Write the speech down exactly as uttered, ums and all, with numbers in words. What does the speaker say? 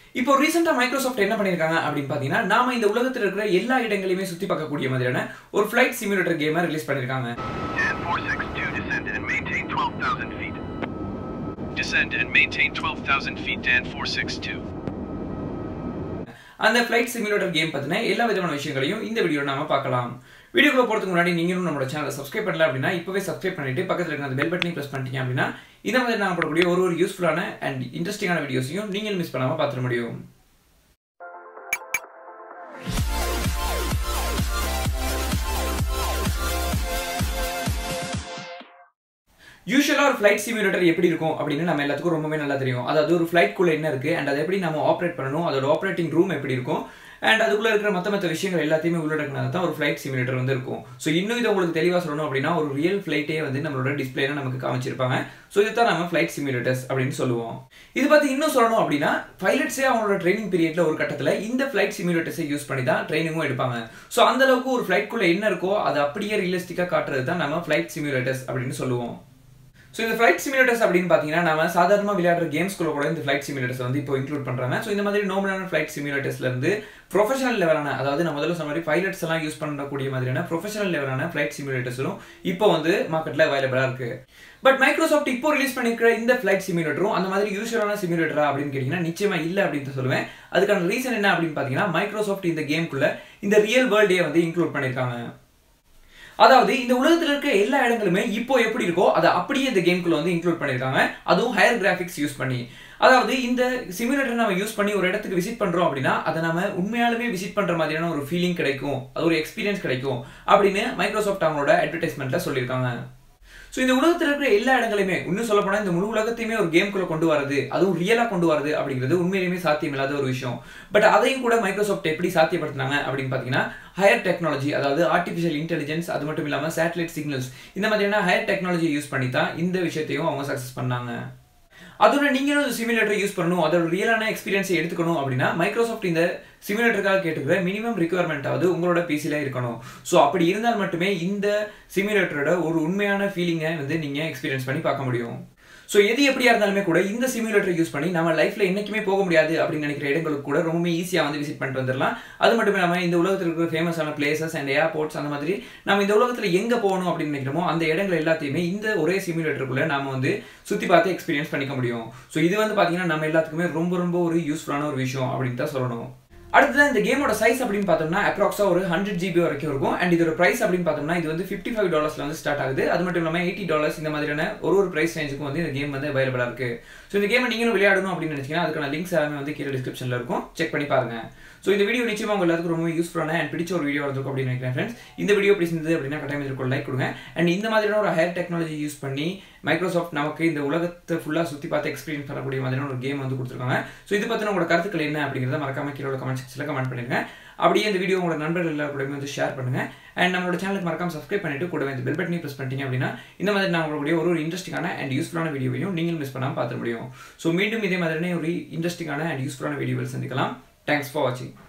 இப்போ ரீசெண்டா மைக்ரோசாஃப்ட் என்ன பண்ணிருக்காங்க அப்படின்னு பாத்தீங்கன்னா, நாம இந்த உலகத்துல இருக்கிற எல்லா இடங்களையுமே சுத்தி பார்க்கக்கூடிய மாதிரியான ஒரு ஃளைட் சிமுலேட்டர் கேமை ரிலீஸ் பண்ணிருக்காங்க. Dan four six two descend and maintain twelve thousand feet. Descend and maintain twelve thousand feet Dan four six two. அந்த ஃளைட் சிமுலேட்டர் கேம் பத்தின எல்லா விதமான விஷயங்களையும் இந்த வீடியோல நாம பார்க்கலாம். வீடியோக்குள்ள போறதுக்கு முன்னாடி நீங்களும் நம்மளோட சேனலை சப்ஸ்கிரைப் பண்ணல அப்படின்னா இப்பவே சப்ஸ்கிரைப் பண்ணிட்டு பக்கத்துல இருக்க அந்த பெல் பட்டனை பிரஸ் பண்ணிட்டீங்க அப்படின்னா இந்த மாதிரி நாம போடக்கூடிய ஒரு ஒரு யூஸ்ஃபுல்லான அண்ட் இன்ட்ரெஸ்டிங்கான வீடியோஸையும் நீங்களும் மிஸ் பண்ணாம பார்த்துட முடியும். யூசுவலா ஒரு ஃளைட் சிமுலேட்டர் எப்படி இருக்கும் அப்படின்னு நம்ம எல்லாத்துக்கும் ரொம்பவே நல்லா தெரியும். அதாவது ஒரு ஃளைட் குள்ள என்ன இருக்கு அண்ட் அதை எப்படி நம்ம ஆப்ரேட் பண்ணணும், அதோட ஆப்ரேட்டிங் ரூம் எப்படி இருக்கும் அண்ட் அதுக்குள்ள இருக்கிற மத்த மத்த விஷயங்கள் எல்லாத்தையுமே உள்ளடக்கினது தான் ஒரு ஃளைட் சிமுலேட்டர் வந்து இருக்கும். ஸோ இன்னும் இதை உங்களுக்கு தெளிவாக சொல்லணும் அப்படின்னா ஒரு ரியல் ஃளைட்டே வந்து நம்மளோட டிஸ்பிளேல நமக்கு காமிச்சிருப்பாங்க. ஸோ இதுதான் நம்ம ஃளைட் சிமுலேட்டர்ஸ் அப்படின்னு சொல்லுவோம். இது பத்தி இன்னும் சொல்லணும் அப்படின்னா பைலட்ஸே அவங்களோட ட்ரைனிங் பீரியட்ல ஒரு கட்டத்தில் இந்த ஃளைட் சிமுலேட்டர்ஸை யூஸ் பண்ணி தான் ட்ரைனிங்கும் எடுப்பாங்க. ஸோ அந்த அளவுக்கு ஒரு ஃளைட்குள்ள என்ன இருக்கோ அதை அப்படியே ரியலிஸ்டிக்கா காட்டுறது தான் நம்ம ஃளைட் சிமுலேட்டர்ஸ் அப்படின்னு சொல்லுவோம். ஸோ இந்த ஃளைட் சிமுலேட்டர்ஸ் அப்படின்னு பார்த்தீங்கன்னா நம்ம சாதாரணமாக விளையாடுற கேம்ஸ்குள்ள கூட இந்த ஃளைட் சிமுலேட்டர்ஸ் வந்து இப்போ இன்க்ளூட் பண்ணுறாங்க. ஸோ இந்த மாதிரி நார்மலான ஃளைட் சிமுலேட்டர்ஸ்ல இருந்து ப்ரொஃபஷனல் லெவலான, அதாவது நான் முதல்ல சொன்ன மாதிரி பைலட்ஸ் எல்லாம் யூஸ் பண்ணக்கூடிய மாதிரியான ப்ரொஃபஷனல் லெவலான ஃளைட் சிமுலேட்டர்ஸும் இப்போ வந்து மார்க்கெட்ல அவைலபிளா இருக்கு. பட் மைக்ரோசாஃப்ட் இப்போ ரிலீஸ் பண்ணிருக்கிற இந்த ஃளைட் சிமுலேட்டரும் அந்த மாதிரி யூஸ்வலான சிமுலேட்டரா அப்படின்னு கேட்டீங்கன்னா நிச்சயமா இல்லை அப்படின்னு சொல்லுவேன். அதுக்கான ரீசன் என்ன அப்படின்னு பார்த்தீங்கன்னா மைக்ரோசாஃப்ட் இந்த கேம்குள்ள இந்த ரியல் வேர்ல்டே வந்து இன்க்ளூட் பண்ணிருக்காங்க. அதாவது இந்த உலகத்துல இருக்க எல்லா இடங்களுமே இப்போ எப்படி இருக்கோ அதை அப்படியே இந்த கேம்குள்ள வந்து இன்க்ளூட் பண்ணிருக்காங்க, அதுவும் ஹையர் கிராபிக்ஸ் யூஸ் பண்ணி. அதாவது இந்த சிமுலேட்டர் நம்ம யூஸ் பண்ணி ஒரு இடத்துக்கு விசிட் பண்றோம் அப்படின்னா அதை நம்ம உண்மையாலுமே விசிட் பண்ற மாதிரியான ஒரு ஃபீலிங் கிடைக்கும், அது ஒரு எக்ஸ்பீரியன்ஸ் கிடைக்கும் அப்படின்னு மைக்ரோசாஃப்ட் அவங்களோட அட்வர்டைஸ்மெண்ட்ல சொல்லியிருக்காங்க. ஸோ இந்த உலகத்தில் இருக்கிற எல்லா இடங்களையுமே இன்னும் சொல்ல போனால் இந்த முழு உலகத்தையுமே ஒரு கேம்குள்ள கொண்டு வரது, அதுவும் ரியலா கொண்டு வரது அப்படிங்கிறது உண்மையிலுமே சாத்தியம் இல்லாத ஒரு விஷயம். பட் அதையும் கூட மைக்ரோசாஃப்ட் எப்படி சாத்தியப்படுத்தினாங்க அப்படின்னு பார்த்தீங்கன்னா ஹையர் டெக்னாலஜி, அதாவது ஆர்டிஃபிஷியல் இன்டெலிஜென்ஸ், அது மட்டும் இல்லாமல் சேட்டலைட் சிக்னல்ஸ், இந்த மாதிரியான ஹையர் டெக்னாலஜியை யூஸ் பண்ணி தான் இந்த விஷயத்தையும் அவங்க சக்ஸஸ் பண்ணாங்க. அதோட நீங்களும் இந்த சிமுலேட்டர் யூஸ் பண்ணணும், அதோட ரியலான எக்ஸ்பீரியன்ஸை எடுத்துக்கணும் அப்படின்னா மைக்ரோசாஃப்ட் இந்த சிமுலேட்டருக்காக கேட்டுக்கிற மினிமம் ரிக்வயர்மெண்ட் ஆகுது உங்களோட பிசில இருக்கணும். ஸோ அப்படி இருந்தால் மட்டுமே இந்த சிமுலேட்டரோட ஒரு உண்மையான ஃபீலிங்கை வந்து நீங்க எக்ஸ்பீரியன்ஸ் பண்ணி பார்க்க முடியும். ஸோ எது எப்படியா இருந்தாலுமே கூட இந்த சிமுலேட்டர் யூஸ் பண்ணி நம்ம லைஃப்ல என்னைக்குமே போக முடியாது அப்படின்னு நினைக்கிற இடங்களுக்கு கூட ரொம்ப ஈஸியா வந்து விசிட் பண்ணிட்டு வந்துடலாம். அது மட்டும் இல்லாமல் இந்த உலகத்தில் இருக்கிற ஃபேமஸான பிளேசஸ் அண்ட் ஏர்போர்ட்ஸ், அந்த மாதிரி நம்ம இந்த உலகத்தில் எங்க போகணும் அப்படின்னு நினைக்கிறோமோ அந்த இடங்கள் எல்லாத்தையுமே இந்த ஒரே சிமுலேட்டருக்குள்ள நாம வந்து சுத்தி பார்த்து எக்ஸ்பீரியன்ஸ் பண்ணிக்க முடியும். ஸோ இது வந்து பாத்தீங்கன்னா நம்ம எல்லாத்துக்குமே ரொம்ப ரொம்ப ஒரு யூஸ்ஃபுல்லான ஒரு விஷயம் அப்படின்னு தான் சொல்லணும். அடுத்ததான் இந்த கேமோட சைஸ் அப்படின்னு பார்த்தோம்னா அப்ராக்ஸா ஒரு ஹண்ட்ரட் ஜிபி வரைக்கும் இருக்கும். அண்ட் இதோட பிரைஸ் அப்படின்னு பார்த்தோம்னா இது வந்து ஃபிஃப்டி ஃபைவ் டாலர்ஸ்ல வந்து ஸ்டார்ட் ஆகுது. அது மட்டும் இல்லாமல் எயிட்டி டாலர்ஸ் இந்த மாதிரியான ஒரு ஒரு பிரைஸ் ரேஞ்சுக்கும் வந்து இந்த கேம் வந்து அவைலபிளா இருக்கு. ஸோ இந்த கேமை நீங்களும் விளையாடணும் அப்படின்னு நினைச்சீங்கன்னா அதுக்கான லிங்க்ஸ் எல்லாமே வந்து கீழே டிஸ்கிரிப்ஷன்ல இருக்கும், செக் பண்ணி பாருங்க. ஸோ இந்த வீடியோ நிச்சயமா உங்க எல்லாத்துக்கும் ரொம்ப யூஸ்ஃபுல்லான அண்ட் பிடிச்ச ஒரு வீடியோ இருக்கும் அப்படின்னு நினைக்கிறேன் ஃப்ரெண்ட்ஸ். இந்த வீடியோ பிடிச்சிருந்தது அப்படின்னா கட்டாயம் இதற்கு லைக் கொடுங்க. அண்ட் இந்த மாதிரியான ஒரு ஹையர் டெக்னாலஜி யூஸ் பண்ணி மைக்ரோசாஃப்ட் நமக்கு இந்த உலகத்தை ஃபுல்லா சுத்தி பார்த்து எக்ஸ்பீரியன்ஸ் பண்ணக்கூடிய மாதிரியான ஒரு கேம் வந்து கொடுத்துருக்காங்க. ஸோ இது பத்தின உங்களோட கருத்துக்கள் என்ன அப்படிங்கிறத மறக்காம கீழே கமெண்ட் செக்ஷன்ல கமெண்ட் பண்ணுங்க. அப்படியே இந்த வீடியோ உங்களோட நண்பர்கள் எல்லாருக்கூடவே வந்து ஷேர் பண்ணுங்க. அண்ட் நம்மளோட சேனலுக்கு மறக்காம சப்ஸ்கிரைப் பண்ணிட்டு கூடவே இந்த பெல் பட்டனை பிரஸ் பண்ணிட்டீங்க அப்படின்னா இந்த மாதிரி நான் உங்களுடைய ஒரு ஒரு இன்ட்ரெஸ்டிங்கான அண்ட் யூஸ்ஃபுல்லான வீடியோவையும் நீங்கள் மிஸ் பண்ணாம பார்த்துட முடியும். ஸோ மீண்டும் இதே மாதிரியான ஒரு இன்ட்ரெஸ்டிங்கான அண்ட் யூஸ்ஃபுல்லான வீடியோவில் சந்திக்கலாம். தேங்க்ஸ் ஃபார் வாட்சிங்.